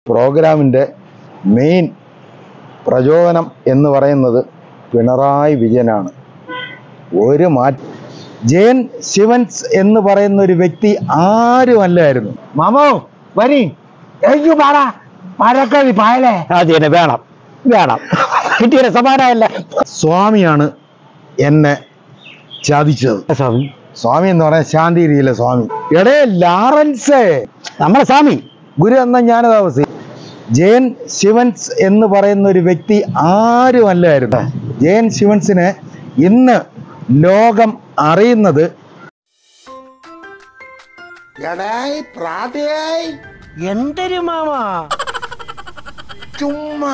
പ്രോഗ്രാമിൻ്റെ മെയിൻ പ്രചോദനം എന്ന് പറയുന്നത് പിണറായി വിജയനാണ്. ഒരു ജയൻ ശിവൻസ് എന്ന് പറയുന്ന ഒരു വ്യക്തി ആരുമല്ലായിരുന്നു. മാമോ വരി എനിക്ക് പാടക്കവി പായലേ അതിനെ വേണം വേണം കിട്ടിയ സമാനമല്ല. സ്വാമിയാണ് എന്നെ ചതിച്ചത്. സ്വാമി എന്ന് പറയാൻ ശാന്തിരിയിലെ സ്വാമി. എടേ ലാറൻസ് നമ്മുടെ സ്വാമി ഗുരു എന്ന ജ്ഞാനതാപസി. ജയൻ ശിവൻസ് എന്ന് പറയുന്ന ഒരു വ്യക്തി ആരുമല്ലായിരുന്നു. ജയൻ ശിവൻസിനെ ഇന്ന് ലോകം അറിയുന്നത് എന്തൊരു മാമാ ചുമ്മാ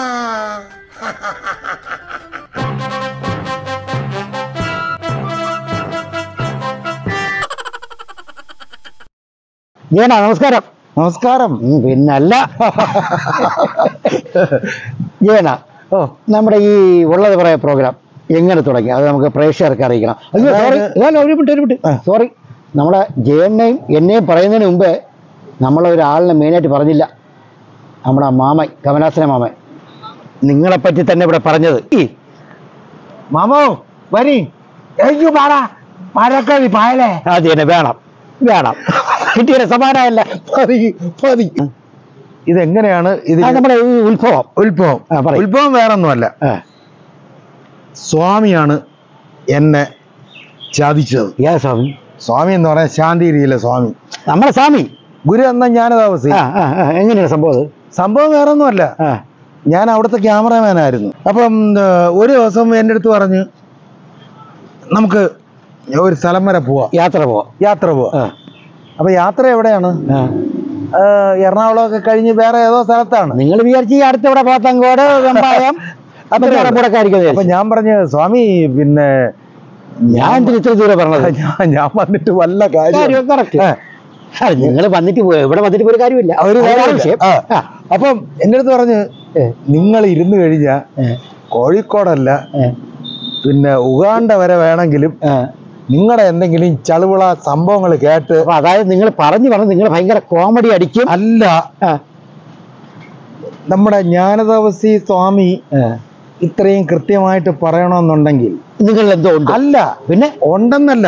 ജയനാ നമസ്കാരം. നമസ്കാരം. പിന്നല്ല ജയന, നമ്മുടെ ഈ ഉള്ളത് പറയാ പ്രോഗ്രാം എങ്ങനെ തുടങ്ങി അത് നമുക്ക് പ്രേക്ഷകർക്ക് അറിയിക്കണം. ഒരു മിനിറ്റ് സോറി, നമ്മളെ ജയനെയും എന്നെയും പറയുന്നതിന് മുമ്പേ നമ്മളൊരാളിനെ മെയിനായിട്ട് പറഞ്ഞില്ല. നമ്മുടെ മാമൻ, കമലാസന മാമൻ, നിങ്ങളെപ്പറ്റി തന്നെ ഇവിടെ പറഞ്ഞത്. മാമോ വരി എനിക്ക് പാടക്കവി പായലേ അതിനെ വേണം വേണം കിട്ടിയ സമാനമല്ല. ഇതെങ്ങനെയാണ് ഇത് നമ്മുടെ ഉത്ഭവം ഉത്ഭവം വേറൊന്നുമല്ല. സ്വാമിയാണ് എന്നെ ചതിച്ചത്. സ്വാമി സ്വാമി എന്ന് പറയാൻ ശാന്തിരിയിലെ സ്വാമി. നമ്മുടെ സ്വാമി ഗുരു എന്ന ജ്ഞാനതാപസി. എങ്ങനെയാണ് സംഭവം വേറൊന്നുമല്ല. ഞാൻ അവിടുത്തെ ക്യാമറമാനായിരുന്നു. അപ്പം ഒരു ദിവസം എൻ്റെ അടുത്ത് പറഞ്ഞു നമുക്ക് ഒരു സ്ഥലം വരെ പോവാം, യാത്ര പോവാം. അപ്പൊ യാത്ര എവിടെയാണ്? എറണാകുളമൊക്കെ കഴിഞ്ഞ് വേറെ ഏതോ സ്ഥലത്താണ്. നിങ്ങൾ വിചാരിച്ച് ഈ അടുത്തിവിടെ പോത്തങ്കോട് വെമ്പായം അപ്പൊ ഞാൻ പറഞ്ഞു സ്വാമി പിന്നെ ഞാൻ ഇത്ര ദൂരെ പറഞ്ഞത് ഞാൻ വന്നിട്ട് വല്ല കാര്യം നിങ്ങൾ വന്നിട്ട് ഇവിടെ വന്നിട്ട് ഒരു കാര്യമില്ല. അപ്പം എൻ്റെ അടുത്ത് പറഞ്ഞ് നിങ്ങൾ ഇരുന്ന് കഴിഞ്ഞാ കോഴിക്കോടല്ല പിന്നെ ഉഗാണ്ട വരെ വേണമെങ്കിലും നിങ്ങളുടെ എന്തെങ്കിലും ചളുവിള സംഭവങ്ങൾ കേട്ട്, അതായത് നിങ്ങൾ പറഞ്ഞു നിങ്ങൾ ഭയങ്കര കോമഡി അടിക്കും. അല്ല, നമ്മുടെ ജ്ഞാനതാപസി സ്വാമി ഇത്രയും കൃത്യമായിട്ട് പറയണമെന്നുണ്ടെങ്കിൽ നിങ്ങൾ എന്തോ അല്ല, പിന്നെ ഉണ്ടെന്നല്ല,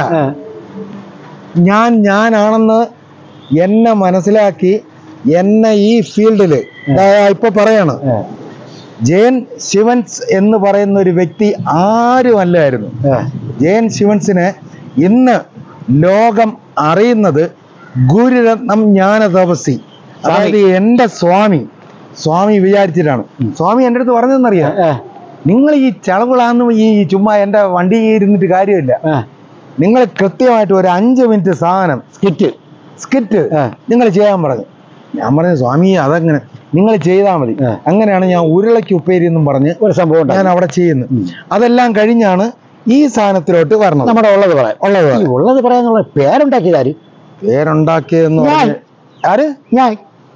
ഞാനാണെന്ന് എന്നെ മനസ്സിലാക്കി എന്നെ ഈ ഫീൽഡില് ഇപ്പൊ പറയാണ്. ജയൻ ശിവൻസ് എന്ന് പറയുന്ന ഒരു വ്യക്തി ആരുമല്ലായിരുന്നു. ജയൻ ശിവൻസിനെ ഇന്ന് ലോകം അറിയുന്നത് ഗുരുരത്നം ജ്ഞാനതപസി, അതായത് എന്റെ സ്വാമി വിചാരിച്ചിട്ടാണ്. സ്വാമി എൻ്റെ അടുത്ത് പറഞ്ഞതെന്നറിയാം, നിങ്ങൾ ഈ ചളവിളാന്ന് ഈ ചുമ്മാ എൻ്റെ വണ്ടി ഇരുന്നിട്ട് കാര്യമില്ല, നിങ്ങൾ കൃത്യമായിട്ട് ഒരു 5 മിനിറ്റ് സാധനം സ്കിറ്റ് നിങ്ങൾ ചെയ്യാൻ പറഞ്ഞു. ഞാൻ പറഞ്ഞു സ്വാമി അതെങ്ങനെ നിങ്ങൾ ചെയ്താൽ മതി. അങ്ങനെയാണ് ഞാൻ ഉരുളയ്ക്ക് ഉപ്പേരി എന്നും പറഞ്ഞ് ഒരു സംഭവം ഞാൻ അവിടെ ചെയ്യുന്നു. അതെല്ലാം കഴിഞ്ഞാണ് ഈ സാധനത്തിലോട്ട് വരണം. നമ്മുടെ ഉള്ളത് പറയാന്നുള്ള പേരുണ്ടാക്കിയതാര്? പേരുണ്ടാക്കിയതെന്ന് ആര്? ഞാൻ.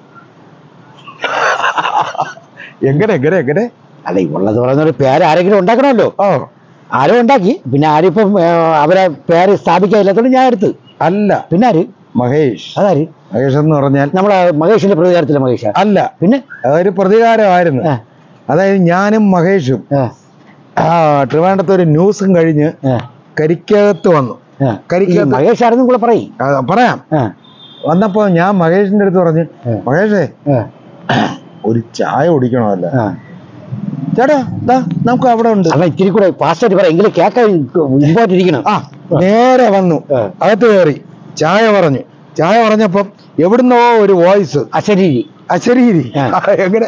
എങ്ങനെ അല്ല, ഈ ഉള്ളത് പറയുന്ന പേര് ആരെങ്കിലും ഉണ്ടാക്കണമല്ലോ. ആരും ഉണ്ടാക്കി, പിന്നെ ആരിപ്പം അവരെ പേര് സ്ഥാപിക്കാനില്ലാത്തോണ്ട് ഞാൻ എടുത്ത്. അല്ല, പിന്നെ ആര്? മഹേഷ്. അതാര്? മഹേഷ് എന്ന് പറഞ്ഞാൽ നമ്മളെ മഹേഷിന്റെ പ്രതികാരത്തിലെ മഹേഷ് അല്ല, പിന്നെ അതൊരു പ്രതികാരമായിരുന്നു. അതായത് ഞാനും മഹേഷും ട്രിവാൻഡ്രത്ത് ഒരു ന്യൂസും കഴിഞ്ഞ് കരിക്കകത്ത് വന്നു. മഹേഷ് ആരെന്നും കൂടെ പറയാം. വന്നപ്പോ ഞാൻ മഹേഷിന്റെ അടുത്ത് പറഞ്ഞു, മഹേഷേ ഒരു ചായ കുടിക്കണമല്ല. ചേട്ടാ നമുക്ക് അവിടെ ഉണ്ട്. ഇത്തിരി കൂടെ ഫാസ്റ്റായിട്ട് പറയാം, എങ്കിലും കേൾക്കാൻ ഇമ്പോർട്ട് ഇരിക്കണം. നേരെ വന്നു, അകത്ത് കയറി ചായ പറഞ്ഞപ്പം എവിടുന്നോ ഒരു വോയിസ്, അശരീരി. എങ്ങനെ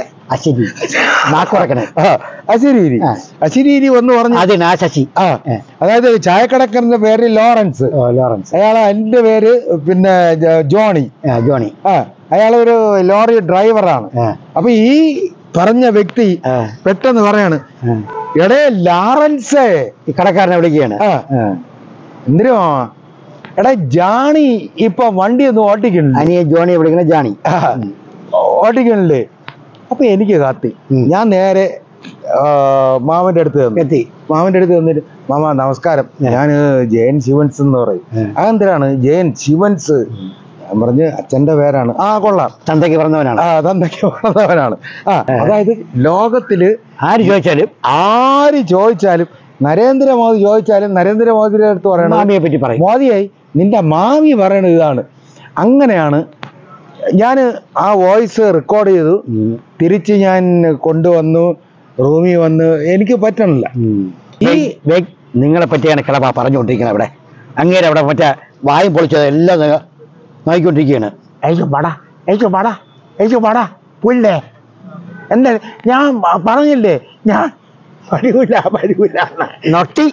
അശരീരി വന്ന് പറഞ്ഞു. അതായത് ചായക്കടക്കാരന്റെ പേര് ലോറൻസ്. അയാൾ എന്റെ പേര് പിന്നെ ജോണി. അയാളൊരു ലോറി ഡ്രൈവറാണ്. അപ്പൊ ഈ പറഞ്ഞ വ്യക്തി പെട്ടെന്ന് പറയാണ്, എടേ ലാറൻസ്, ഈ കടക്കാരനെ വിളിക്കുകയാണ്. എന്തിനോ എടാ ജാണി ഇപ്പൊ വണ്ടി ഒന്നും ഓട്ടിക്കണില്ല. ജോണിയെ വിളിക്കണ ജാണി ഓട്ടിക്കണില്ലേ? അപ്പൊ എനിക്ക് കത്തി. ഞാൻ നേരെ മാമന്റെ അടുത്ത് വന്നിട്ട് മാമ നമസ്കാരം, ഞാൻ ജയൻ ശിവൻസ് എന്ന് പറയും. അതെന്തിനാണ് ജയൻ ശിവൻസ്? ഞാൻ പറഞ്ഞ് അച്ഛന്റെ പേരാണ്. ആ കൊള്ളാം, തന്തയ്ക്ക് പറഞ്ഞവനാണ്. ആ തന്തയ്ക്ക് പറഞ്ഞവനാണ്. അതായത് ലോകത്തില് ആര് ചോദിച്ചാലും നരേന്ദ്രമോദി ചോദിച്ചാലും നരേന്ദ്രമോദിയുടെ അടുത്ത് പറയണം മാമിയെ പറ്റി പറയും. മോദിയായി നിന്റെ മാമി പറയണത് ഇതാണ്. അങ്ങനെയാണ് ഞാൻ ആ വോയിസ് റെക്കോർഡ് ചെയ്തു, തിരിച്ച് ഞാൻ കൊണ്ടുവന്നു, റൂമിൽ വന്ന്. എനിക്ക് പറ്റണില്ല. ഈ നിങ്ങളെ പറ്റിയാണ് കിളപ്പ പറഞ്ഞുകൊണ്ടിരിക്കുന്നത്. അവിടെ അങ്ങേരെ അവിടെ മറ്റേ വായും പൊളിച്ചത് എല്ലാം നോക്കിക്കൊണ്ടിരിക്കുകയാണ്. പടാ പുല്ലേ എന്താ ഞാൻ പറഞ്ഞില്ലേ, ഞാൻ വരൂല നൊട്ടി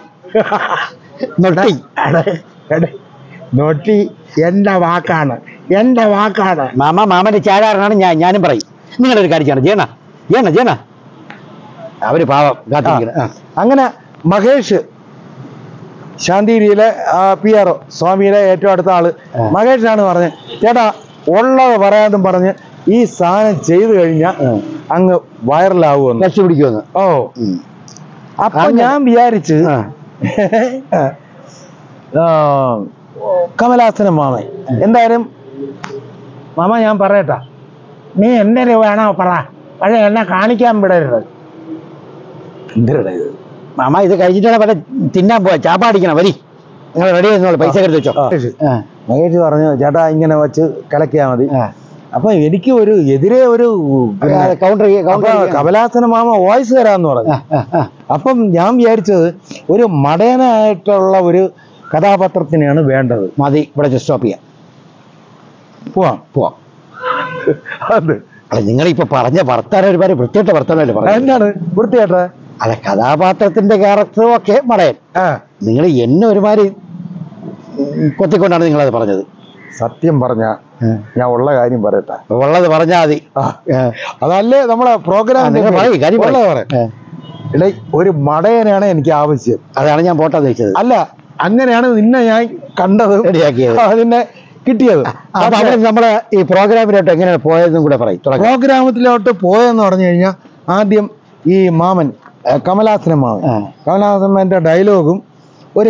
നോട്ടി എന്റെ വാക്കാണ്. മാമന്റെ ചാടാറാണ് ഞാനും പറയും. നിങ്ങളൊരു കാര്യം ചെയ്യണ അവര് പാവം കാത്തിരിക്കണം. അങ്ങനെ മഹേഷ് ശാന്തിഗിരിയിലെ PRO സ്വാമിയുടെ ഏറ്റവും അടുത്ത ആള് മഹേഷാണ് പറഞ്ഞത്, ചേട്ടാ ഉള്ളത് പറയാതും പറഞ്ഞ് ഈ സാധനം ചെയ്തു കഴിഞ്ഞാൽ അങ്ങ് വൈറലാവുമെന്ന്, രക്ഷപിടിക്കുമെന്ന്. ഓ അപ്പൊ ഞാൻ വിചാരിച്ച് കമലാസനം മാമൻ എന്തായാലും മാമ ഞാൻ പറയട്ടാ, നീ എന്റെ വേണോ പറ, പക്ഷെ എന്നെ കാണിക്കാൻ വിടരുത്. എന്തിനാ ഇത് മാമ ഇത് കഴിച്ചിട്ടാണ് പല തിന്നാൻ പോവാ, ചാപ്പാടിക്കണം. വരി, നിങ്ങൾ റെഡി ആയിരുന്നോളൂ, പൈസ എടുത്ത് വെച്ചോ. മഹേഷ് പറഞ്ഞു ചേട്ടാ ഇങ്ങനെ വെച്ച് കലക്കിയാ മതി. അപ്പൊ എനിക്ക് ഒരു എതിരെ ഒരു കൗണ്ടർ കമലാസന മാമ വോയിസ് തരാന്ന് പറഞ്ഞു. അപ്പം ഞാൻ വിചാരിച്ചത് ഒരു മടയനായിട്ടുള്ള ഒരു കഥാപാത്രത്തിനെയാണ് വേണ്ടത്. മതി, ഇവിടെ സ്റ്റോപ്പ് ചെയ്യാം, പോവാം. അത് നിങ്ങളിപ്പോ പറഞ്ഞ വർത്താനം ഒരുപാട് വൃത്തിയായിട്ട വർത്താനല്ലേ പറഞ്ഞു. എന്താണ് വൃത്തിയായിട്ട? അല്ല, കഥാപാത്രത്തിന്റെ ക്യാരക്ടറും ഒക്കെ മടയൻ. നിങ്ങൾ എന്നെ ഒരുമാതിരി കൊത്തിക്കൊണ്ടാണ് നിങ്ങളത് പറഞ്ഞത്. സത്യം പറഞ്ഞ ഞാൻ ഉള്ള കാര്യം പറയട്ടെ. ഉള്ളത് പറഞ്ഞാ മതി. അതല്ലേ നമ്മളെ പ്രോഗ്രാം. ഒരു മടയനാണ് എനിക്ക് ആവശ്യം. അതാണ് ഞാൻ പോട്ടാ ചോദിച്ചത്. അല്ല, അങ്ങനെയാണ് നിന്നെ ഞാൻ കണ്ടത്, റെഡിയാക്കിയത്, അതിനെ കിട്ടിയത്. നമ്മളെ ഈ പ്രോഗ്രാമിലോട്ട് എങ്ങനെയാണ് പോയതെന്നും കൂടെ പറയും. പ്രോഗ്രാമത്തിലോട്ട് പോയെന്ന് പറഞ്ഞു കഴിഞ്ഞാൽ ആദ്യം ഈ മാമൻ കമലാസനന്റെ ഡയലോഗും ഒരു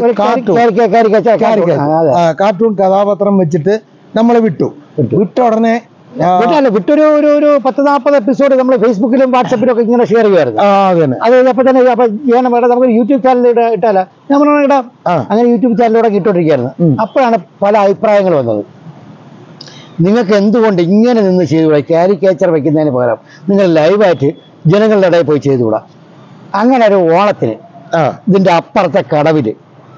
കാർട്ടൂൺ കഥാപാത്രം വെച്ചിട്ട് നമ്മളെ വിട്ട ഉടനെ വിട്ടൊരു 10-40 എപ്പിസോഡ് നമ്മൾ ഫേസ്ബുക്കിലും വാട്സപ്പിലും ഒക്കെ ഇങ്ങനെ ഷെയർ ചെയ്യുമായിരുന്നു. അത് അപ്പൊ തന്നെ ചെയ്യണം, നമുക്ക് യൂട്യൂബ് ചാനലിൽ ഇട്ടാല നമ്മൾ ഇടാം. അങ്ങനെ യൂട്യൂബ് ചാനലിലൂടെ ഇട്ടോണ്ടിരിക്കുകയായിരുന്നു. അപ്പോഴാണ് പല അഭിപ്രായങ്ങൾ വന്നത്. നിങ്ങൾക്ക് എന്തുകൊണ്ട് ഇങ്ങനെ നിന്ന് ചെയ്തുകൂടാ? കാരിക്കേച്ചർ വെക്കുന്നതിന് പകരം നിങ്ങൾ ലൈവായിട്ട് ജനങ്ങളുടെ ഇടയിൽ പോയി ചെയ്തുകൂടാ? അങ്ങനെ ഒരു ഓണത്തിന് ഇതിന്റെ അപ്പുറത്തെ കടവില്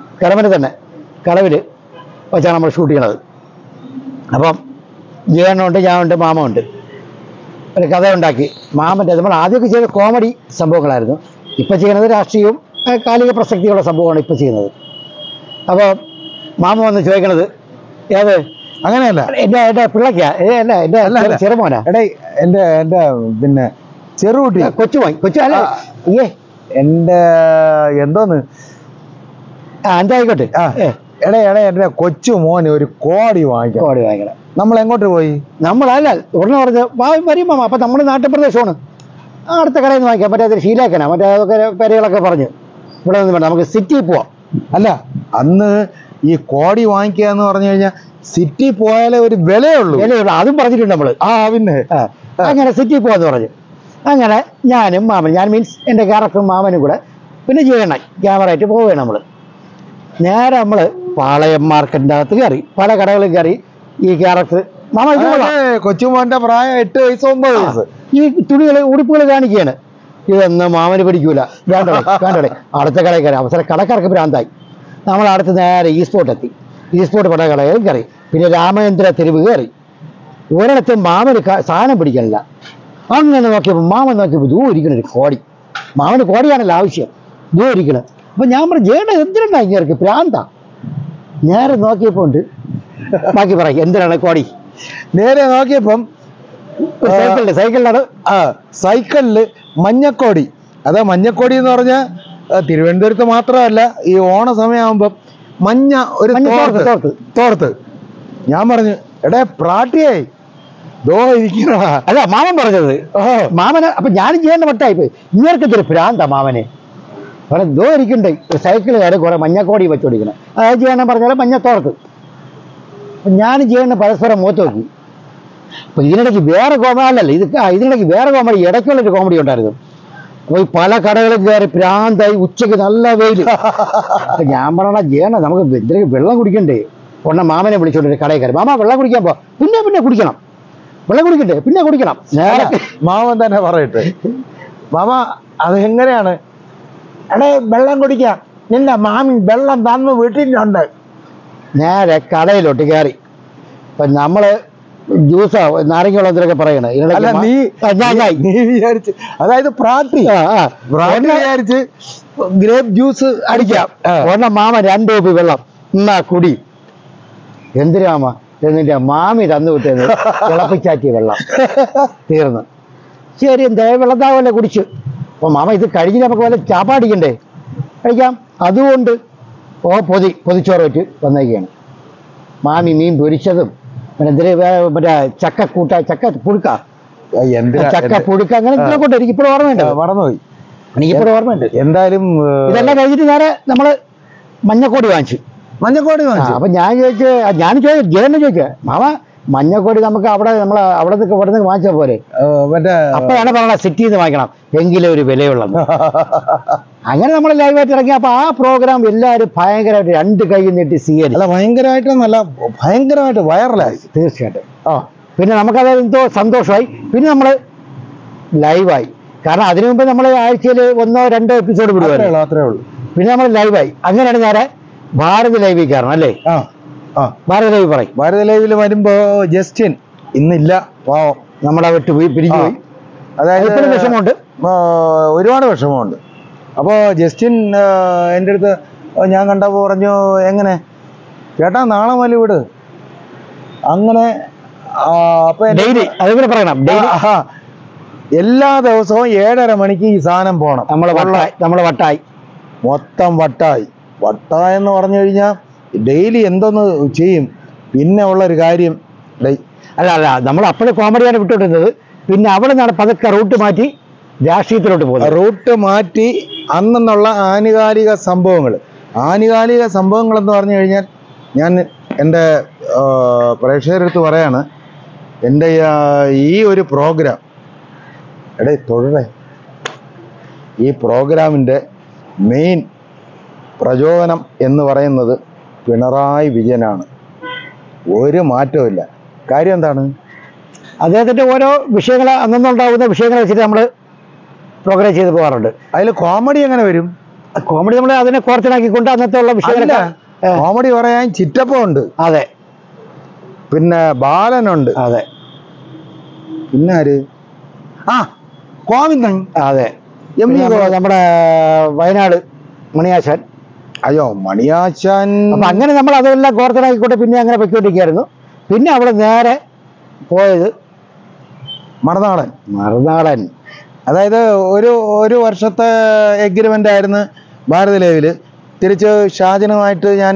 വെച്ചാണ് നമ്മൾ ഷൂട്ട് ചെയ്യണത്. അപ്പം ജയണ്ണുണ്ട്, ഞാനുണ്ട്, മാമ ഉണ്ട്. ഒരു കഥ ഉണ്ടാക്കി മാമൻ്റെ. നമ്മൾ ആദ്യമൊക്കെ ചെയ്ത കോമഡി സംഭവങ്ങളായിരുന്നു. ഇപ്പം ചെയ്യുന്നത് രാഷ്ട്രീയവും കാലിക പ്രസക്തിയുള്ള സംഭവമാണ് ഇപ്പം ചെയ്യുന്നത്. അപ്പോൾ മാമ വന്ന് ചോദിക്കണത് ഏത് അങ്ങനെയല്ല, എൻ്റെ പിള്ളക്കാ, എൻ്റെ ചെറുമോനാ, എൻ്റെ പിന്നെ ചെറുകുട്ടി, കൊച്ചു അല്ല, എൻ്റെ എന്തോന്ന് എന്തായിക്കോട്ടെ. എന്റെ കൊച്ചു മോന് ഒരു കോടി വാങ്ങിക്കണം. നമ്മൾ എങ്ങോട്ട് പോയി? നമ്മളല്ല ഉടനെ പറഞ്ഞ് വരും മാമ. അപ്പൊ നമ്മുടെ നാട്ടുപ്രദേശമാണ്, അടുത്ത കടയിൽ നിന്ന് വാങ്ങിക്കാം. മറ്റേ ശീലാക്കണ മറ്റേ അതൊക്കെ പേരുകളൊക്കെ പറഞ്ഞ് ഇവിടെ നിന്ന് വേണം, നമുക്ക് സിറ്റിയിൽ പോവാം. അല്ല, അന്ന് ഈ കോടി വാങ്ങിക്കുക എന്ന് പറഞ്ഞു കഴിഞ്ഞാൽ സിറ്റി പോയാലേ ഒരു വിലയുള്ളൂ. അതും പറഞ്ഞിട്ടുണ്ട് നമ്മള്. പിന്നെ അങ്ങനെ സിറ്റിയിൽ പോവാന്ന് പറഞ്ഞു. അങ്ങനെ ഞാനും മാമനും, ഞാൻ മീൻസ് എൻ്റെ ക്യാരക്ടറും മാമനും കൂടെ പിന്നെ ചെയ്യണം ക്യാമറയായിട്ട് പോവുകയാണ് നമ്മൾ. നേരെ നമ്മൾ പാളയം മാർക്കറ്റിൻ്റെ അകത്ത് കയറി, പല കടകളിൽ കയറി. ഈ ക്യാരക്ടർ മാമ കൊച്ചുമോന്റെ പ്രായം 8 വയസ്സ് 9 വയസ്സ്. ഈ തുണികൾ ഉടുപ്പുകൾ കാണിക്കുകയാണ്. ഇതൊന്നും മാമന് പിടിക്കൂല, വേണ്ടേ. അടുത്ത കടയിൽ കയറി. അവസരം കടക്കാർക്ക് ഭ്രാന്തായി. നമ്മൾ അടുത്ത് നേരെ ഈ സ്പോട്ട് എത്തി. ഈ സ്പോട്ട് പല കടകളിൽ കയറി. പിന്നെ രാമചന്ദ്ര തെരുവ് കയറി. ഒരിടത്തും മാമന് സാധനം പിടിക്കാനില്ല. അങ്ങനെ നോക്കിയപ്പോൾ മാമൻ നോക്കിയപ്പോൾ ദൂരിക്കണം ഒരു കോടി. മാമന് കോടിയാണല്ലോ ആവശ്യം, ദൂരിക്കണം. അപ്പൊ ഞാൻ പറഞ്ഞു ജേണ എന്തിനാ ഇങ്ങനെ പ്രാന്ത. നേരെ നോക്കിയപ്പോ ഉണ്ട്, ബാക്കി പറയും എന്തിനാണ് കോടി. നേരെ നോക്കിയപ്പം സൈക്കിളില് മഞ്ഞക്കോടി. അതാ മഞ്ഞക്കോടി എന്ന് പറഞ്ഞാൽ തിരുവനന്തപുരത്ത് മാത്രമല്ല, ഈ ഓണ സമയമാകുമ്പം മഞ്ഞ ഒരു തോർത്ത്. ഞാൻ പറഞ്ഞു എടേ പ്രാട്ടിയായി ദോ ഇരിക്കണ. അല്ല മാമൻ പറഞ്ഞത്. മാമന് അപ്പൊ ഞാനും ചെയ്യേണ്ട വട്ടായിപ്പോയി. ഇങ്ങനത്തെ ഭ്രാന്ത മാമന്. അവിടെ ദോ ഇരിക്കണ്ടേ സൈക്കിൾ കാര്യം കുറെ മഞ്ഞക്കോടി വെച്ചോടിക്കണം. അതായത് ചെയ്യണം പറഞ്ഞാൽ മഞ്ഞത്തോർത്ത്. ഞാനും ജയണ്ണ പരസ്പരം മുഖത്ത് നോക്കി. അപ്പൊ ഇതിനിടയ്ക്ക് വേറെ കോമഡി അല്ലല്ലോ ഇതിനിടയ്ക്ക് വേറെ കോമഡി, ഇടയ്ക്കുള്ളൊരു കോമഡി ഉണ്ടായിരുന്നു. അപ്പൊ ഈ പല കടകളും കയറി പ്രാന്തായി, ഉച്ചയ്ക്ക് നല്ല വെയില്. അപ്പൊ ഞാൻ പറഞ്ഞ ജയണ്ണ നമുക്ക് എന്തെങ്കിലും വെള്ളം കുടിക്കണ്ടേ? ഉടനെ മാമനെ വിളിച്ചോണ്ട് കടയിൽ കയറി, മാമ വെള്ളം കുടിക്കാൻ പോ. പിന്നെ കുടിക്കണം, വെള്ളം കുടിക്കണ്ടേ, പിന്നെ കുടിക്കണം. നേരെ മാമൻ തന്നെ പറയട്ടെ, മാമ അത് എങ്ങനെയാണ്? എടേ വെള്ളം കുടിക്കാം, നിന്റെ മാമൻ വെള്ളം തന്നു വിട്ടിട്ടുണ്ട്. നേരെ കടയിലോട്ട് കയറി. അപ്പൊ നമ്മള് ജ്യൂസോ നാരങ്ങ വെള്ളത്തിലൊക്കെ പറയണേ. അല്ല നീ വിചാരിച്ച്, അതായത് പ്രാട്ടി വിചാരിച്ച് ഗ്രേപ്പ് ജ്യൂസ് അടിക്കാം. ഒരെണ്ണ മാമ 2 കുപ്പി വെള്ളം എന്നാ കുടി. എന്തിനാമ എന്നിട്ട് മാമി തന്നു വിട്ടത് തിളപ്പിച്ചാറ്റിയ വെള്ളം തീർന്ന്. ശരി, എന്തായാലും വെള്ളം താവല്ലേ, കുടിച്ചു. അപ്പൊ മാമ ഇത് കഴിഞ്ഞ് നമുക്ക് വല്ല ചാപ്പാടിക്കണ്ടേ, കഴിക്കാം. അതുകൊണ്ട് പൊതിച്ചോറ് വെച്ച് വന്നേക്കാണ്. മാമി മീൻ പൊരിച്ചതും മറ്റേ ചക്ക പുഴുക്ക അങ്ങനെ കൊണ്ട് എനിക്കിപ്പോഴും ഓർമ്മയുണ്ട്. മറന്നുപോയി, എനിക്കിപ്പോഴും ഓർമ്മയുണ്ട്. എന്തായാലും ഇതെല്ലാം കഴിഞ്ഞിട്ട് നേരെ നമ്മള് മഞ്ഞക്കോടി വാങ്ങിച്ചു. അപ്പൊ ഞാൻ ജയനെ ചോദിച്ചേ, മാമ മഞ്ഞക്കോടി നമുക്ക് അവിടെ നിന്ന് വാങ്ങിച്ചാൽ പോരെ? അപ്പോഴാണ് പറഞ്ഞ സിറ്റിയിൽ നിന്ന് വാങ്ങിക്കണം, എങ്കിലും ഒരു വിലയുള്ളത്. അങ്ങനെ നമ്മൾ ലൈവായിട്ട് ഇറങ്ങി. അപ്പൊ ആ പ്രോഗ്രാം എല്ലാവരും ഭയങ്കരമായിട്ട് 2 കൈ നീട്ടി സ്വീകരിച്ചു. അല്ല ഭയങ്കരമായിട്ടൊന്നല്ല, ഭയങ്കരമായിട്ട് വൈറലായി. തീർച്ചയായിട്ടും. പിന്നെ നമുക്കത് എന്തോ സന്തോഷമായി. പിന്നെ നമ്മൾ ലൈവായി. കാരണം അതിനു മുമ്പ് നമ്മൾ ആഴ്ചയിൽ 1-2 എപ്പിസോഡ് വിടുവായിരുന്നു. അത്രേ ഉള്ളൂ. പിന്നെ നമ്മൾ ലൈവായി. അങ്ങനെയാണ് നേരെ ഭാരത് ലൈവിൽ കയറണം അല്ലേ? ഭാരത് ലൈവ് പറയും. ഭാരത് ലൈവിൽ വരുമ്പോ ജസ്റ്റിൻ ഇന്നില്ല, പാവം, നമ്മളെ വിട്ട് പിരിഞ്ഞു പോയി. അതായത് വിഷമമുണ്ട്, ഒരുപാട് വിഷമമുണ്ട്. അപ്പോൾ ജസ്റ്റിൻ എൻ്റെ അടുത്ത് ഞാൻ കണ്ടപ്പോൾ പറഞ്ഞു, എങ്ങനെ ചേട്ടാ നാളെ മുതൽ വിട്. അങ്ങനെ അപ്പൊ ഡെയിലി പറയണം, എല്ലാ ദിവസവും 7:30 മണിക്ക് ഈ സാധനം പോകണം. നമ്മളെ വട്ടായി, മൊത്തം വട്ടായെന്ന് പറഞ്ഞു കഴിഞ്ഞാൽ ഡെയിലി എന്തോന്ന് ചെയ്യും. പിന്നെ ഉള്ളൊരു കാര്യം, അല്ല നമ്മൾ അപ്പോഴും കോമഡിയാണ് വിട്ടുകൊണ്ടിരുന്നത്. പിന്നെ അവിടെ നിന്നാണ് പതുക്കെ റൂട്ട് മാറ്റി രാഷ്ട്രീയത്തിലോട്ട് പോകുന്നത്. റൂട്ട് മാറ്റി അന്നുള്ള ആനുകാലിക സംഭവങ്ങൾ എന്ന് പറഞ്ഞു കഴിഞ്ഞാൽ, ഞാൻ എൻ്റെ പ്രേക്ഷകരെടുത്ത് പറയാണ്, എൻ്റെ ഈ ഒരു പ്രോഗ്രാം ഈ പ്രോഗ്രാമിൻ്റെ മെയിൻ പ്രചോദനം എന്ന് പറയുന്നത് പിണറായി വിജയനാണ്. ഒരു മാറ്റവും. കാര്യം എന്താണ്? അദ്ദേഹത്തിൻ്റെ ഓരോ വിഷയങ്ങൾ അന്നുണ്ടാകുന്ന വിഷയങ്ങൾ വെച്ചിട്ട് നമ്മൾ പ്രോഗ്രാം ചെയ്ത് പോകാറുണ്ട്. അതിൽ കോമഡി എങ്ങനെ വരും? കോമഡി നമ്മൾ അതിനെ കോർത്തിനാക്കിക്കൊണ്ട് അന്നത്തെ ഉള്ള വിഷയങ്ങളല്ല. കോമഡി പറയാൻ ചിറ്റപ്പമുണ്ട്, അതെ, പിന്നെ ബാലനുണ്ട്, അതെ, പിന്നെ ആര്, ഗോവിന്ദൻ, അതെ, നമ്മുടെ വയനാട് മണിയാശാൻ. അയ്യോ മണിയാശാൻ. അപ്പൊ അങ്ങനെ നമ്മൾ അതെല്ലാം കോർത്തിനാക്കിക്കൊണ്ട് പിന്നെ അങ്ങനെ പൊയ്ക്കൊണ്ടിരിക്കുകയായിരുന്നു. പിന്നെ അവിടെ നേരെ പോയത് മറുനാടൻ. അതായത് ഒരു വർഷത്തെ എഗ്രിമെന്റ് ആയിരുന്നു ഭാരത് ലൈവില്. തിരിച്ച് ഷാജനുമായിട്ട് ഞാൻ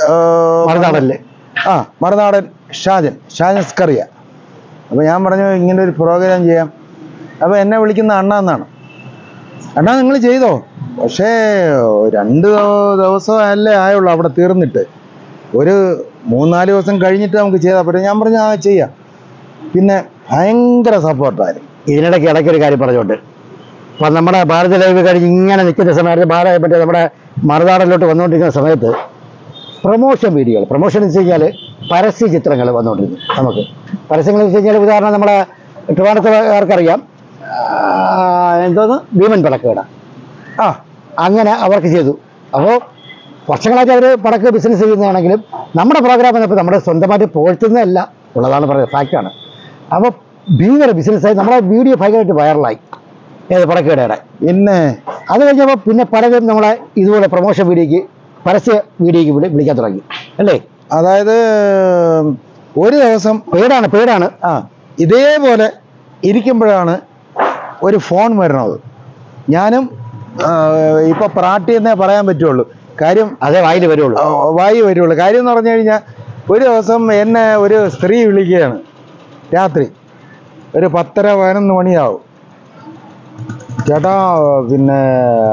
മറുനാടൻ ഷാജൻ സ്കറിയ. അപ്പൊ ഞാൻ പറഞ്ഞു ഇങ്ങനെ ഒരു പ്രോഗ്രാം ചെയ്യാം. അപ്പൊ എന്നെ വിളിക്കുന്ന അണ്ണ എന്നാണ്. അണ്ണാ നിങ്ങൾ ചെയ്തോ, പക്ഷേ 2 ദിവസം അല്ലേ ആയുള്ളൂ അവിടെ തീർന്നിട്ട്, ഒരു 3-4 ദിവസം കഴിഞ്ഞിട്ട് നമുക്ക് ചെയ്താൽ പറ്റും. ഞാൻ പറഞ്ഞു ചെയ്യാം. പിന്നെ ഭയങ്കര സപ്പോർട്ടായിരുന്നു. ഇതിനിടയ്ക്ക് ഇടയ്ക്കൊരു കാര്യം പറഞ്ഞോണ്ട്, അപ്പൊ നമ്മുടെ ഭാരത് ലൈവ് കഴിഞ്ഞ് ഇങ്ങനെ നിൽക്കുന്ന സമയത്ത് മറ്റേ നമ്മുടെ മറുനാടനിലോട്ട് വന്നുകൊണ്ടിരിക്കുന്ന സമയത്ത് പ്രൊമോഷൻ എന്ന് വെച്ച് കഴിഞ്ഞാൽ പരസ്യ ചിത്രങ്ങൾ വന്നുകൊണ്ടിരുന്നു. നമുക്ക് പരസ്യങ്ങൾ എന്ന് വെച്ച് കഴിഞ്ഞാൽ ഉദാഹരണം നമ്മളെ ട്രിവാൻഡ്രത്തുകാർക്കറിയാം, എന്തോന്ന് ഭീമൻ പടക്കട, അങ്ങനെ അവർക്ക് ചെയ്തു. അപ്പോൾ വർഷങ്ങളായിട്ട് അവർ പടക്ക ബിസിനസ് ചെയ്യുന്നതാണെങ്കിലും നമ്മുടെ പ്രോഗ്രാം വന്നപ്പോൾ നമ്മുടെ സ്വന്തമായിട്ട് പോഴ്ത്തുന്നതല്ല ഉള്ളതാണ് പറയുന്നത്, ഫാക്റ്റാണ്. അപ്പോൾ ഭീകര ബിസിനസ്സായി നമ്മളെ വീഡിയോ ഭയങ്കരമായിട്ട് വൈറലായി. ഏത് പടക്കടയുടെ. പിന്നെ അത് കഴിഞ്ഞപ്പോൾ പിന്നെ പലരും നമ്മളെ ഇതുപോലെ പ്രൊമോഷൻ വീഡിയോയ്ക്ക് പരസ്യ വീഡിയോയ്ക്ക് വിളിക്കാൻ തുടങ്ങി അല്ലേ? അതായത് ഒരു ദിവസം പേടാണ് ഇതേപോലെ ഇരിക്കുമ്പോഴാണ് ഒരു ഫോൺ വരുന്നത്. ഞാനും ഇപ്പൊ പ്രാട്ടി എന്നേ പറയാൻ പറ്റുള്ളൂ, കാര്യം അതേ വായി വരുള്ളൂ. കാര്യം എന്ന് പറഞ്ഞു കഴിഞ്ഞാൽ ഒരു ദിവസം എന്നെ ഒരു സ്ത്രീ വിളിക്കുകയാണ്. രാത്രി ഒരു 10-11 മണിയാവും. ചേട്ടാ പിന്നെ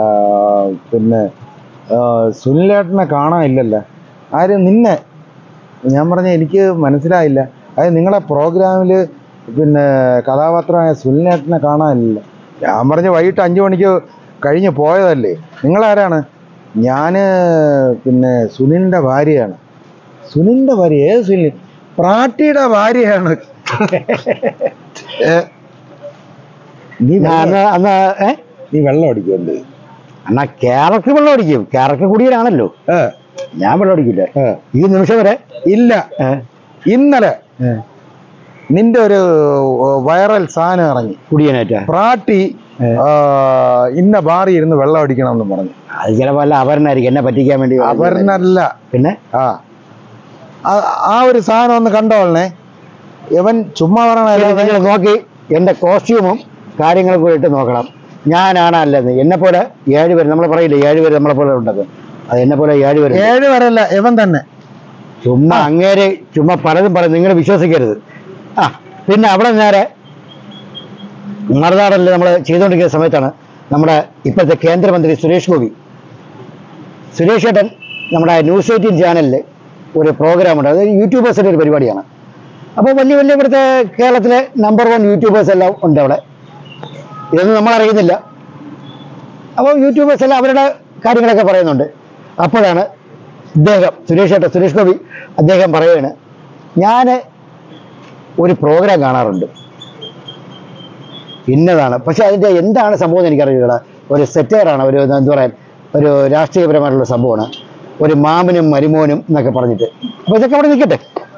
സുനിലേട്ടനെ കാണാനില്ലല്ലോ. ആര്? നിന്നെ? ഞാൻ പറഞ്ഞ എനിക്ക് മനസ്സിലായില്ല. അതായത് നിങ്ങളെ പ്രോഗ്രാമിൽ പിന്നെ കഥാപാത്രമായ സുനിലേട്ടനെ കാണാനില്ല. ഞാൻ പറഞ്ഞ വൈകിട്ട് 5 മണിക്ക് കഴിഞ്ഞ് പോയതല്ലേ. നിങ്ങളാരാണ്? ഞാൻ പിന്നെ സുനിലിൻ്റെ ഭാര്യയാണ്. സുനിലിൻ്റെ ഭാര്യ? ഏത് സുനിൽ? പ്രാട്ടിയുടെ ഭാര്യയാണ്. നീ വെള്ളം അടിക്കുമല്ലേ? എന്നാ ക്യാരക്ടർ വെള്ളം അടിക്കും. ക്യാരക്ടർ കുടിയനാണല്ലോ. ഞാൻ വെള്ളം അടിക്കില്ല ഈ നിമിഷം വരെ. ഇല്ല, ഇന്നലെ നിന്റെ ഒരു വൈറൽ സാധനം ഇറങ്ങി, കുടിയനായിട്ടാ. പ്രാട്ടി ഇന്ന ബാറി ഇരുന്ന് വെള്ളം അടിക്കണം എന്ന് പറഞ്ഞു. അത് ചിലപ്പോ അല്ല അപരനായിരിക്കും, എന്നെ പറ്റിക്കാൻ വേണ്ടി. അപരനല്ല. പിന്നെ ആ ഒരു സാധനം ഒന്ന് കണ്ടോളണേ. ഇവൻ ചുമ്മാ പറയണ. നിങ്ങൾ നോക്കി എന്റെ കോസ്റ്റ്യൂമും കാര്യങ്ങളും കൂടെ ഇട്ട് നോക്കണം. ഞാനാണ് അല്ലെന്ന്. എന്നെ പോലെ 7 പേര്, നമ്മൾ പറയില്ലേ 7 പേര് നമ്മളെ പോലെ ഉണ്ടത്, അത് എന്നെ പോലെ 7 പേര്. 7 പേരല്ല, ഇവൻ തന്നെ. ചുമ്മാ അങ്ങേരെ ചുമ്മാ പലതും പറയും, നിങ്ങൾ വിശ്വസിക്കരുത്. പിന്നെ അവിടെ നേരെ മറുനാടനിൽ നമ്മൾ ചെയ്തുകൊണ്ടിരിക്കുന്ന സമയത്താണ് നമ്മുടെ ഇപ്പോഴത്തെ കേന്ദ്രമന്ത്രി സുരേഷ് ഗോപി, സുരേഷ് ഏട്ടൻ നമ്മുടെ ന്യൂസ് 18 ചാനലിൽ ഒരു പ്രോഗ്രാമുണ്ട്. അത് യൂട്യൂബേഴ്സിൻ്റെ ഒരു പരിപാടിയാണ്. അപ്പോൾ വലിയ വലിയ ഇവിടുത്തെ കേരളത്തിലെ നമ്പർ 1 യൂട്യൂബേഴ്സ് എല്ലാം ഉണ്ട് അവിടെ. ഇതൊന്നും നമ്മളറിയുന്നില്ല. അപ്പോൾ യൂട്യൂബേഴ്സ് എല്ലാം അവരുടെ കാര്യങ്ങളൊക്കെ പറയുന്നുണ്ട്. അപ്പോഴാണ് ഇദ്ദേഹം സുരേഷ് ഗോപി അദ്ദേഹം പറയുകയാണ്, ഞാൻ ഒരു പ്രോഗ്രാം കാണാറുണ്ട്, ഇന്നതാണ്. പക്ഷെ അതിൻ്റെ എന്താണ് സംഭവം എന്ന് എനിക്കറിയില്ല. ഒരു സെറ്റേറാണ്, ഒരു എന്താ പറയാൻ, ഒരു രാഷ്ട്രീയപരമായിട്ടുള്ള സംഭവമാണ്. ഒരു മാമനും മരുമോനും എന്നൊക്കെ പറഞ്ഞിട്ട്. അപ്പോൾ ഇതൊക്കെ അവിടെ നിൽക്കട്ടെ.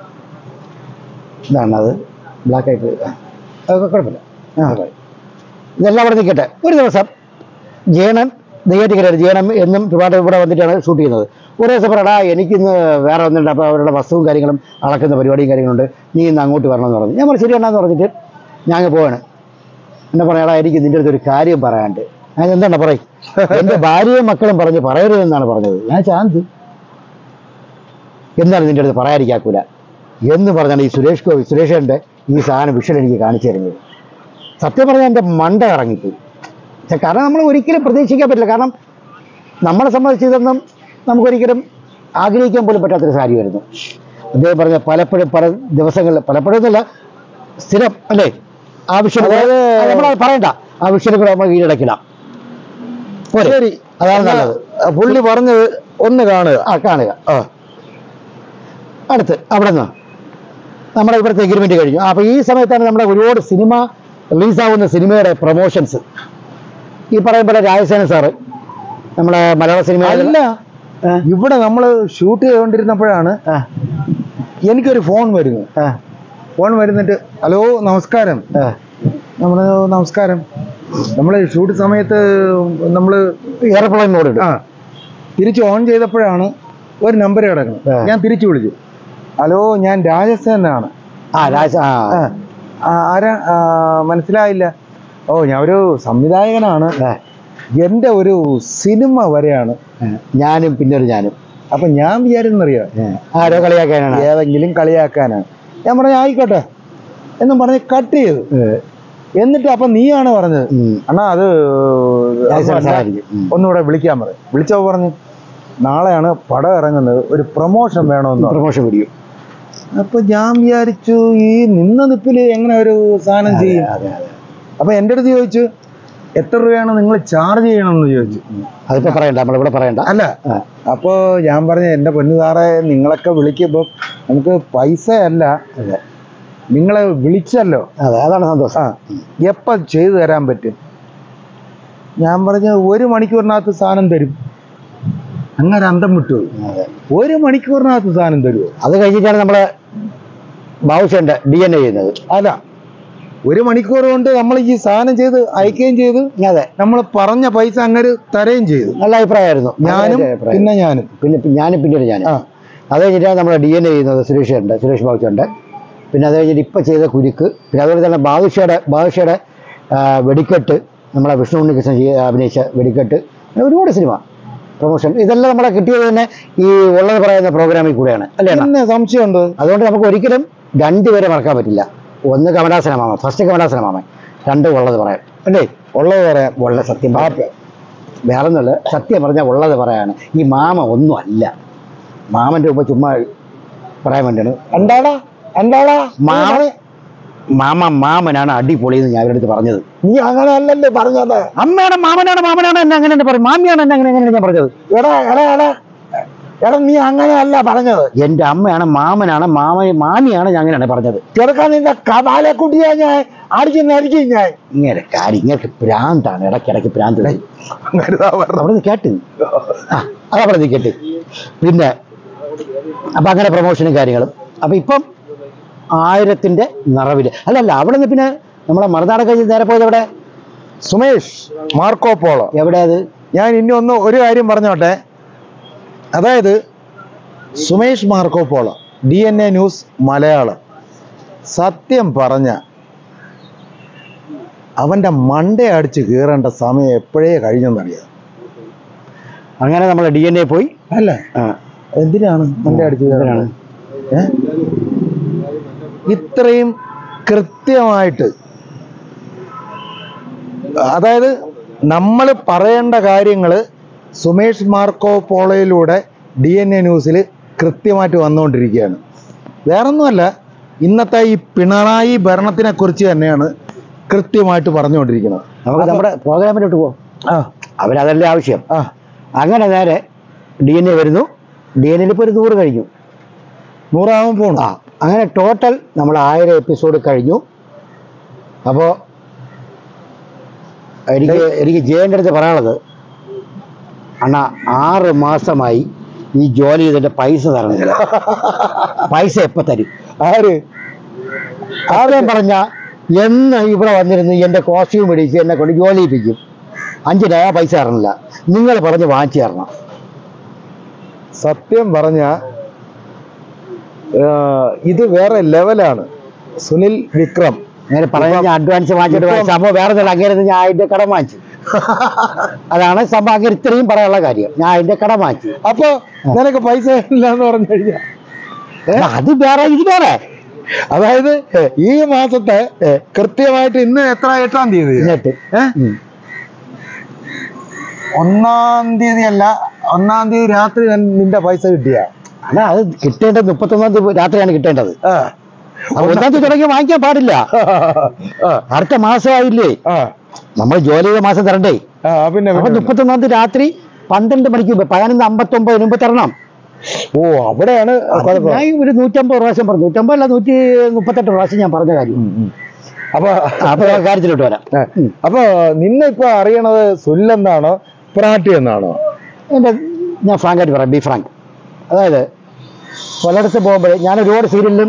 ഇതാണ് അത് ബ്ലാക്കായിട്ട്, അതൊക്കെ കുഴപ്പമില്ല. ഇതെല്ലാം അവിടെ നിൽക്കട്ടെ. ഒരു ദിവസം ജയണൻ നെയ്യാറ്റിക്കര, ജയണം എന്നും ഒരുപാട് ഇവിടെ വന്നിട്ടാണ് ഷൂട്ട് ചെയ്യുന്നത്. ഒരു ദിവസം പറയടാ എനിക്കിന്ന് വേറെ ഒന്നുണ്ട്, അപ്പോൾ അവരുടെ വസ്തുവും കാര്യങ്ങളും അളക്കുന്ന പരിപാടിയും കാര്യങ്ങളുണ്ട്, നീ ഇന്ന് അങ്ങോട്ട് വരണമെന്ന് പറഞ്ഞു. ഞാൻ പറഞ്ഞു ശരിയാണെന്ന് പറഞ്ഞിട്ട് ഞാൻ പോവാണ്. എന്നെ പറയാടാ എനിക്ക് നിൻ്റെ അടുത്ത് ഒരു കാര്യം പറയാണ്ട്. ഞാൻ എന്താണ് പറയും, എൻ്റെ ഭാര്യയും മക്കളും പറഞ്ഞ് പറയരുതെന്നാണ് പറഞ്ഞത്. ഞാൻ ചാന്ത് എന്നാലും നിൻ്റെ അടുത്ത് പറയാതിരിക്കാക്കൂല എന്ന് പറഞ്ഞാണ് ഈ സുരേഷേൻ്റെ ഈ സാധനം വിഷ്വൽ എനിക്ക് കാണിച്ചു തരുന്നത്. സത്യം പറഞ്ഞാൽ എൻ്റെ മണ്ട ഇറങ്ങിപ്പോയി. കാരണം നമ്മൾ ഒരിക്കലും പ്രതീക്ഷിക്കാൻ പറ്റില്ല. കാരണം നമ്മളെ സംബന്ധിച്ച് ഇതൊന്നും നമുക്കൊരിക്കലും ആഗ്രഹിക്കാൻ പോലും പറ്റാത്തൊരു കാര്യമായിരുന്നു. അദ്ദേഹം പറഞ്ഞ പലപ്പോഴും പല ദിവസങ്ങളിൽ, പലപ്പോഴും എന്നല്ല സ്ഥിരം അല്ലേ, ആവശ്യം നമ്മളത് പറയണ്ട, ആ വിഷയം കൂടെ നമ്മൾ കീഴടക്കില്ല. ശരി, അതാണ് നല്ലത്. പുള്ളി പറഞ്ഞത് ഒന്ന് കാണുക. കാണുക. അടുത്ത് അവിടെ നിന്ന് നമ്മുടെ ഇവിടുത്തെ എഗ്രിമെന്റ് കഴിഞ്ഞു. അപ്പോൾ ഈ സമയത്താണ് നമ്മുടെ ഒരുപാട് സിനിമ റിലീസാവുന്ന സിനിമയുടെ പ്രൊമോഷൻസ്. ഈ പറയുമ്പോൾ രാജസേന സാറ് നമ്മുടെ മലയാള സിനിമ അല്ല, ഇവിടെ നമ്മൾ ഷൂട്ട് ചെയ്തുകൊണ്ടിരുന്നപ്പോഴാണ് എനിക്കൊരു ഫോൺ വരുന്നു. ഫോൺ വരുന്നിട്ട് ഹലോ നമസ്കാരം. നമസ്കാരം. നമ്മൾ ഷൂട്ട് സമയത്ത് നമ്മൾ എയർപ്ലെയിൻ മോഡ് തിരിച്ച് ഓൺ ചെയ്തപ്പോഴാണ് ഒരു നമ്പർ കിടക്കുന്നത്. ഞാൻ തിരിച്ചു വിളിച്ചു. ഹലോ, ഞാൻ രാജസേനാണ്. ആരാ? മനസ്സിലായില്ല. ഓ, ഞാൻ ഒരു സംവിധായകനാണ്, എൻ്റെ ഒരു സിനിമ വരെയാണ് ഞാനും പിന്നൊരു ഞാനും. അപ്പം ഞാൻ വിചാരിച്ചെന്നറിയാം ആരോ കളിയാക്കാനാണ്, ഏതെങ്കിലും കളിയാക്കാനാണ്. ഞാൻ പറഞ്ഞു ആയിക്കോട്ടെ എന്നും പറഞ്ഞ് കട്ട് ചെയ്തു. എന്നിട്ട് അപ്പം നീയാണ് പറഞ്ഞത് അണ്ണാ അത് ഒന്നുകൂടെ വിളിക്കാൻ പറയും. വിളിച്ചപ്പോൾ പറഞ്ഞു നാളെയാണ് പടം ഇറങ്ങുന്നത്, ഒരു പ്രൊമോഷൻ വേണമെന്ന്. Promotion video. അപ്പൊ ഞാൻ വിചാരിച്ചു ഈ നിന്ന നിപ്പില് എങ്ങനെ ഒരു സാധനം ചെയ്യും. അപ്പൊ എൻ്റെ അടുത്ത് ചോദിച്ചു എത്ര രൂപയാണ് നിങ്ങൾ ചാർജ് ചെയ്യണമെന്ന് ചോദിച്ചു. അതിപ്പോ പറയണ്ട, നമ്മളിവിടെ പറയണ്ട. അല്ല, അപ്പോൾ ഞാൻ പറഞ്ഞു എൻ്റെ പൊന്നു സാറേ, നിങ്ങളൊക്കെ വിളിക്കുമ്പോൾ നമുക്ക് പൈസ അല്ല, നിങ്ങളെ വിളിച്ചല്ലോ, അതാണ് സന്തോഷം. എപ്പം ചെയ്തു തരാൻ പറ്റും? ഞാൻ പറഞ്ഞു 1 മണിക്കൂറിനകത്ത് സാധനം തരും. അങ്ങനെ അന്തം വിട്ടു. 1 മണിക്കൂറിനകത്ത് സാധനം തരുമോ? അത് കഴിഞ്ഞിട്ടാണ് നമ്മള് ബാബുഷേന്റെ DNA ചെയ്യുന്നത്. അല്ല, 1 മണിക്കൂർ കൊണ്ട് നമ്മൾ ഈ സാധനം ചെയ്ത് അയക്കുകയും ചെയ്ത്, അതെ, നമ്മൾ പറഞ്ഞ പൈസ അങ്ങനെ തരുകയും ചെയ്തു. നല്ല അഭിപ്രായമായിരുന്നു. ഞാനും പിന്നെ ഞാനും അത് കഴിഞ്ഞിട്ടാണ് നമ്മൾ DNA ചെയ്യുന്നത്. സുരേഷ് ബാബുഷേന്റെ. പിന്നെ അത് കഴിഞ്ഞിട്ട് ഇപ്പം ചെയ്ത കുരുക്ക്, പിന്നെ അതുപോലെ തന്നെ ബാദുഷയുടെ വെടിക്കെട്ട്, നമ്മളെ വിഷ്ണു ഉണ്ണികൃഷ്ണൻ അഭിനയിച്ച വെടിക്കെട്ട്, ഒരുപാട് സിനിമ പ്രൊമോഷൻ, ഇതെല്ലാം നമ്മളെ കിട്ടിയത് തന്നെ ഈ ഉള്ളത് പറയുന്ന പ്രോഗ്രാമിൽ കൂടെയാണ് അല്ലേ? എന്നെ സംശയമുണ്ട്. അതുകൊണ്ട് നമുക്ക് ഒരിക്കലും 2 പേരെ മറക്കാൻ പറ്റില്ല. ഒന്ന് കമലാസന മാമൻ, ഫസ്റ്റ് കമലാസന മാമൻ, 2 ഉള്ളത് പറയാം അല്ലേ? ഉള്ളത് പറയാം. ഉള്ള സത്യം വേറെ ഒന്നുമല്ല, സത്യം പറഞ്ഞാൽ ഉള്ളത് പറയാണ്. ഈ മാമ ഒന്നും അല്ല. മാമൻ്റെ മുമ്പ് ചുമ്മാ പറയാൻ വേണ്ടിയാണ്. എന്താടാ മാമനാണ് അടിപൊളി എന്ന് ഞാൻ അവരുടെ പറഞ്ഞത്. നീ അങ്ങനെ അല്ലല്ലേ പറഞ്ഞത്? അമ്മയാണ് മാമനാണ് എന്നെ അങ്ങനെ പറയും, മാമിയാണ് എന്നെ അങ്ങനെ ഞാൻ പറഞ്ഞത്. എടാ നീ അങ്ങനെയല്ല പറഞ്ഞത്. എന്റെ അമ്മയാണ് മാമനാണ് മാമിയാണ് ഞാൻ അങ്ങനെയാണ് പറഞ്ഞത്. ചെറുക്കാൻ നിന്റെ കപാലെ കുട്ടിയാ ഞാൻ അടിക്കും ഞാൻ. ഇങ്ങനെ ഭ്രാന്താണ്, ഇടയ്ക്കിടയ്ക്ക് ഭ്രാന്ത് അവിടെ കേട്ട് അതാ പറഞ്ഞത് കേട്ട്. പിന്നെ അപ്പൊ അങ്ങനെ പ്രൊമോഷനും കാര്യങ്ങളും. അപ്പൊ ഇപ്പം 1000ന്റെ നിറവില് അല്ലല്ല അവിടെ നിന്ന് പിന്നെ നമ്മളെ മറുനാട് കഴിഞ്ഞ് നേരെ പോയത് എവിടെ? Sumesh Marco Polo. എവിടെ അത്? ഞാൻ ഇനി ഒരു കാര്യം പറഞ്ഞോട്ടെ. അതായത് Sumesh Marco Polo DNA news Malayalam, സത്യം പറഞ്ഞ അവന്റെ മണ്ടേ അടിച്ച് കീറേണ്ട സമയം എപ്പോഴേ കഴിഞ്ഞെന്നറിയാം. അങ്ങനെ നമ്മൾ DNA പോയി. അല്ല എന്തിനാണ് മണ്ടേ അടിച്ച് കീറാണ്? ഇത്രയും കൃത്യമായിട്ട്, അതായത് നമ്മൾ പറയേണ്ട കാര്യങ്ങൾ സുമേഷ് മാർക്കോ പോളോയിലൂടെ DNA ന്യൂസിൽ കൃത്യമായിട്ട് വന്നുകൊണ്ടിരിക്കുകയാണ്. വേറൊന്നുമല്ല, ഇന്നത്തെ ഈ പിണറായി ഭരണത്തിനെ കുറിച്ച് തന്നെയാണ് കൃത്യമായിട്ട് പറഞ്ഞുകൊണ്ടിരിക്കുന്നത്. നമുക്ക് നമ്മുടെ പ്രോഗ്രാമിലോട്ട് പോകാം. അവരതല്ലേ ആവശ്യം. അങ്ങനെ നേരെ DNA വരുന്നു. DNA ഇപ്പോൾ ഒരു 100 കഴിഞ്ഞു, 100 ആവാൻ പോകണം. അങ്ങനെ ടോട്ടൽ നമ്മൾ 1000 എപ്പിസോഡ് കഴിഞ്ഞു. അപ്പോൾ എനിക്ക് ജയൻ്റെ അടുത്ത് പറയാനുള്ളത്, അണ്ണാ 6 മാസമായി ഈ ജോലി ചെയ്തിട്ട് പൈസ തരണില്ല. പൈസ എപ്പോൾ തരും? ആരെയും പറഞ്ഞ എന്ന് ഇവിടെ വന്നിരുന്ന് എൻ്റെ കോസ്റ്റ്യൂം മേടിച്ച് എന്നെ കൊണ്ട് ജോലി ചെയ്യിപ്പിക്കും. 5 രൂപ പൈസ തരണില്ല. നിങ്ങൾ പറഞ്ഞ് വാങ്ങിച്ചു തരണം. സത്യം പറഞ്ഞ ഇത് വേറെ ലെവലാണ്. സുനിൽ വിക്രം അങ്ങനെ പറഞ്ഞ അഡ്വാൻസ് വാങ്ങിച്ചിട്ട് സംഭവം വേറെ അങ്ങനെ ഞാൻ അതിന്റെ കടം വാങ്ങിച്ചു. അതാണ് സംഭവം. അങ്ങനെ ഇത്രയും പറയാനുള്ള കാര്യം. ഞാൻ അതിന്റെ കടം വാങ്ങിച്ചു. അപ്പൊ നിനക്ക് പൈസ ഇല്ല എന്ന് പറഞ്ഞു കഴിഞ്ഞാൽ അത് വേറെ ഇത് വേറെ. അതായത് ഈ മാസത്തെ കൃത്യമായിട്ട് ഇന്ന് എത്ര 8-ാം തീയതി? 1-ാം തീയതി അല്ല, 1-ാം തീയതി രാത്രി നിന്റെ പൈസ കിട്ടിയ? അല്ല, അത് കിട്ടേണ്ടത് 31-ാം തീയതി രാത്രിയാണ് കിട്ടേണ്ടത്. 1-ാം തീയതി തുടങ്ങി വാങ്ങിക്കാൻ പാടില്ല. അടുത്ത മാസമായില്ലേ, നമ്മൾ ജോലി ചെയ്ത മാസം തരണ്ടേ. പിന്നെ 31-ാം തീയതി രാത്രി 12 മണിക്ക് 11:59 മുമ്പ് തരണം. അവിടെയാണ് ഞാൻ ഒരു 150 പ്രാവശ്യം പറഞ്ഞു. 150 അല്ല, 138 പ്രാവശ്യം ഞാൻ പറഞ്ഞ കാര്യം. അപ്പൊ കാര്യത്തിലോട്ട് വരാം. അപ്പൊ നിന്നെ ഇപ്പൊ അറിയണത് സുല്ലെന്നാണോ പ്രാട്ടി എന്നാണോ? ഞാൻ ഫ്രാങ്കായിട്ട് പറയാം, ബി ഫ്രാങ്ക്. അതായത് പലയിടത്ത് പോകുമ്പോഴേ ഞാൻ ഒരുപാട് സീരിയലിലും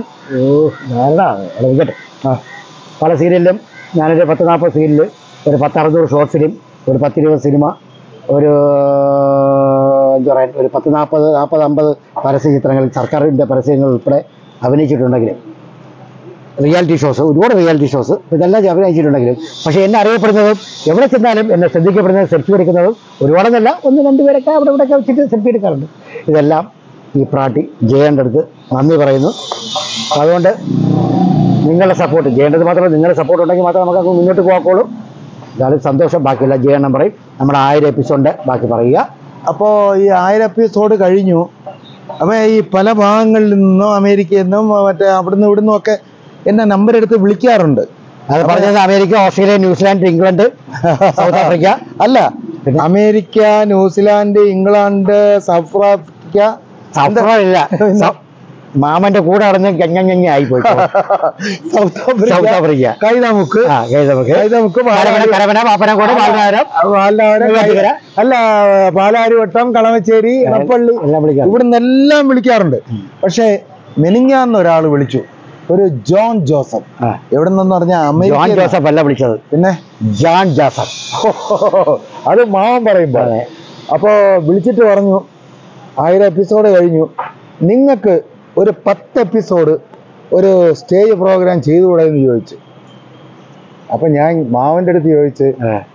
പല സീരിയലിലും ഞാനൊരു 10-40 സീരിയൽ, ഒരു 10-60 ഷോർട്ട് ഫിലിം, ഒരു 10-20 സിനിമ, ഒരു എന്താ പറയുക, ഒരു 40-50 പരസ്യ ചിത്രങ്ങൾ, സർക്കാരിൻ്റെ പരസ്യങ്ങൾ ഉൾപ്പെടെ അഭിനയിച്ചിട്ടുണ്ടെങ്കിലും, റിയാലിറ്റി ഷോസ്, ഒരുപാട് റിയാലിറ്റി ഷോസ്, ഇതെല്ലാം അഭിനയിച്ചിട്ടുണ്ടെങ്കിലും, പക്ഷേ എന്നെ അറിയപ്പെടുന്നതും എവിടെ ചെന്നാലും എന്നെ ശ്രദ്ധിക്കപ്പെടുന്നതും സെൽഫി എടുക്കുന്നതും ഒരുപാടെന്നല്ല, 1-2 പേരൊക്കെ അവിടെ ഇവിടെയൊക്കെ വെച്ചിട്ട് സെൽഫി എടുക്കാറുണ്ട്. ഇതെല്ലാം ഈ പ്രാട്ടി ജയൻ്റെ അടുത്ത് നന്ദി പറയുന്നു. അതുകൊണ്ട് നിങ്ങളുടെ സപ്പോർട്ട്, ജയേണ്ടത് മാത്രമല്ല നിങ്ങളുടെ സപ്പോർട്ട് ഉണ്ടെങ്കിൽ മാത്രമേ നമുക്ക് അങ്ങ് മുന്നോട്ട് പോകാക്കുള്ളൂ. ഇതാണ് സന്തോഷം. ബാക്കിയുള്ള ജയണ്ണം പറയും. നമ്മുടെ 1000 എപ്പിസോഡിൻ്റെ ബാക്കി പറയുക. അപ്പോൾ ഈ 1000 എപ്പിസോഡ് കഴിഞ്ഞു. അപ്പോൾ ഈ പല ഭാഗങ്ങളിൽ നിന്നും, അമേരിക്കയിൽ നിന്നും മറ്റേ അവിടുന്ന് ഇവിടുന്നും ഒക്കെ എന്നെ നമ്പർ എടുത്ത് വിളിക്കാറുണ്ട്. അത് പറഞ്ഞത് America, Australia, New Zealand, England, South Africa. അല്ല, America, New Zealand, England, South Africa. ഇല്ല, മാമന്റെ കൂടെ അടഞ്ഞ് ഗഞ്ഞ ആയിപ്പോയി. സൗത്ത് ആഫ്രിക്ക, കൈതമുക്ക്, അല്ല പാലാരിവട്ടം, കളമശ്ശേരി, ഇടപ്പള്ളി, ഇവിടുന്ന് എല്ലാം വിളിക്കാറുണ്ട്. പക്ഷെ മെനിങ്ങാന്ന് ഒരാൾ വിളിച്ചു, ഒരു ജോൺ ജോസഫ്. എവിടെ നിന്നെന്ന് പറഞ്ഞാൽ ജോൺ ജോസഫ് അല്ല വിളിച്ചത്, പിന്നെ ജോൺ ജോസഫ്. അത് മാമൻ പറയുമ്പോ. അപ്പോ വിളിച്ചിട്ട് പറഞ്ഞു 1000 എപ്പിസോഡ് കഴിഞ്ഞു, നിങ്ങൾക്ക് ഒരു 10 എപ്പിസോഡ് ഒരു സ്റ്റേജ് പ്രോഗ്രാം ചെയ്തുകൂടെ എന്ന് ചോദിച്ചു. അപ്പൊ ഞാൻ മാമന്റെ അടുത്ത് ചോദിച്ച്,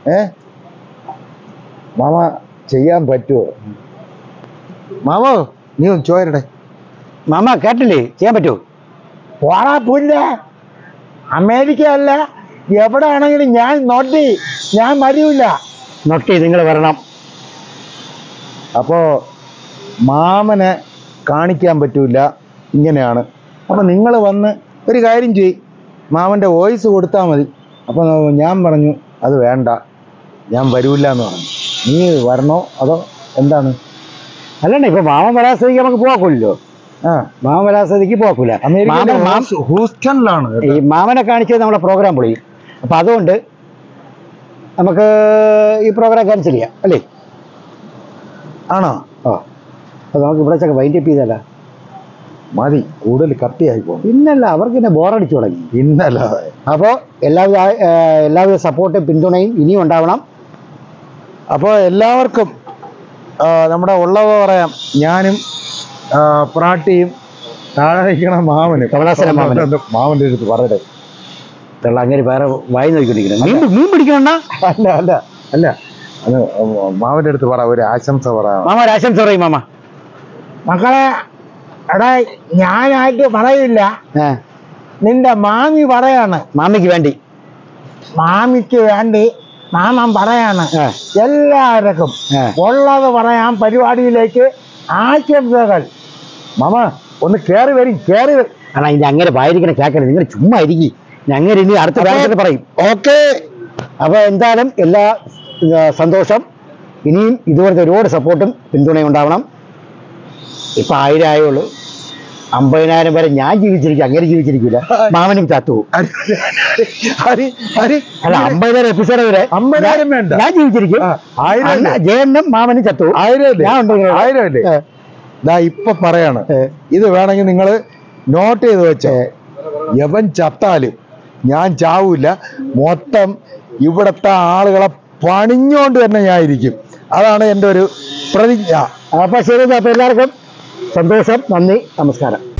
മാമ ചെയ്യാൻ പറ്റുമോ? മാമോ നീ ഒന്ന് ചോദിക്കട്ടെ. മാമ കേട്ടില്ലേ, ചെയ്യാൻ പറ്റുമോ? പോടാ പുല്ല, അമേരിക്ക അല്ല എവിടെ ആണെങ്കിലും ഞാൻ ഞാൻ വരൂല. നിങ്ങൾ വരണം. അപ്പോ മാമനെ കാണിക്കാൻ പറ്റൂല, ഇങ്ങനെയാണ്. അപ്പം നിങ്ങൾ വന്ന് ഒരു കാര്യം ചെയ്യ്, മാമൻ്റെ വോയിസ് കൊടുത്താൽ മതി. അപ്പം ഞാൻ പറഞ്ഞു അത് വേണ്ട, ഞാൻ വരൂല്ല എന്ന് പറഞ്ഞു. നീ വരണോ അതോ എന്താണ്? അല്ലണ്ട, ഇപ്പൊ മാമൻ വരാസ്ഥിതിക്ക് നമുക്ക് പോവാക്കില്ലല്ലോ. ആ, മാമൻ വരാസ്ഥിതിക്ക് പോവാക്കില്ല. ഹൂസ്റ്റണിലാണ് ഈ മാമനെ കാണിച്ചത് നമ്മളെ പ്രോഗ്രാം പൊളിയും. അപ്പൊ അതുകൊണ്ട് നമുക്ക് ഈ പ്രോഗ്രാം ക്യാൻസൽ ചെയ്യാം അല്ലേ? ആണോ? ഓ, അപ്പൊ നമുക്ക് ഇവിടെ ചക്ക വൈൻഡ് അപ്പ് ചെയ്തല്ല. മതി, കൂടുതൽ കട്ടിയായി പോകും. പിന്നല്ല, അവർക്ക് പിന്നെ ബോറടിച്ചു തുടങ്ങി. പിന്നല്ല. അപ്പോൾ എല്ലാവിധ സപ്പോർട്ടും പിന്തുണയും ഇനിയും ഉണ്ടാവണം. അപ്പോൾ എല്ലാവർക്കും നമ്മുടെ ഉള്ളത് പറയാം. ഞാനും പ്രാട്ടിയും താഴെ നിൽക്കണ മാമനും കമലാസന മാമൻ്റെ അടുത്ത് പറയട്ടെ. അങ്ങനെ വേറെ വായി നോക്കിക്കൊണ്ടിരിക്കണം. മീൻ പിടിക്കണ അല്ല അല്ല അല്ല, അത് മാമൻ്റെ അടുത്ത് പറ, ഒരു ആശംസ പറയാം. മാമ ഒരു ആശംസ പറയും. മാമ മക്കളെ, എടാ ഞാനായിട്ട് പറയില്ല, നിന്റെ മാമി പറയാണ്. മാമിക്ക് വേണ്ടി, മാമിക്ക് വേണ്ടി മാമൻ പറയാണ്. എല്ലാവർക്കും ഉള്ളത് പറയാൻ പരിപാടിയിലേക്ക് ആശംസകൾ. മാമ ഒന്ന് കയറി വരും, കയറി വരും. ആണോ ഇത് അങ്ങനെ വായിരിക്കണ കേൾക്കരുത്, നിങ്ങൾ ചുമ്മാ ഇരിക്കും. ഞങ്ങൾ ഇനി അടുത്ത പ്രാവശ്യത്തിൽ പറയും. ഓക്കെ. അപ്പൊ എന്തായാലും എല്ലാ സന്തോഷം. ഇനിയും ഇതുപോലത്തെ ഒരുപാട് സപ്പോർട്ടും പിന്തുണയും ഉണ്ടാവണം. ഇപ്പൊ 1000 ആയുള്ളൂ. 50,000 വരെ ഞാൻ ജീവിച്ചിരിക്കും, അങ്ങനെ ജീവിച്ചിരിക്കില്ല. മാമനും ചത്തു. അല്ല, 50,000 എപ്പിസോഡ് വരെ 50,000 വേണ്ട, ഞാൻ ജീവിച്ചിരിക്കും. 1000 ജയണ്ണും മാമനും ചത്തു. 1000 അല്ലേ? ദാ ഇപ്പൊ പറയാണ്, ഇത് വേണമെങ്കിൽ നിങ്ങൾ നോട്ട് ചെയ്ത് വെച്ചേ. യവൻ ചത്താലും ഞാൻ ചാവൂല. മൊത്തം ഇവിടത്തെ ആളുകളെ പണിഞ്ഞോണ്ട് തന്നെ ഞാൻ ഇരിക്കും. അതാണ് എൻ്റെ ഒരു പ്രതിജ്ഞ. അപ്പൊ ശരി. അപ്പൊ എല്ലാവർക്കും സന്തോഷം, നന്ദി, നമസ്കാരം.